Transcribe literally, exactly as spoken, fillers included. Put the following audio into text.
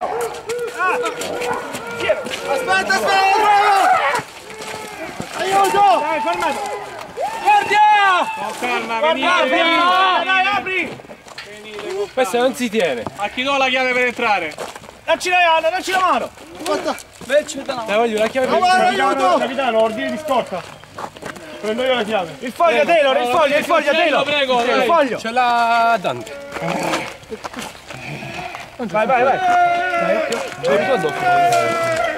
Aspetta, aspetta! Aiuto! Dai, fermato! Guardia! Con calma, Guarda, venite, apri, venite! dai, apri! Venite, Questa non si tiene. a chi do la chiave per entrare? Dacci la, dacci la mano! Dai, voglio la chiave per Amaro, entrare. aiuto! Capitano, ordine di scorta. Prendo io la chiave. Il foglio, Taylor, il foglio, il foglio, Taylor! Prego, Il dai. foglio! Ce l'ha Dante. Vai, vai, vai! Dai, occhio.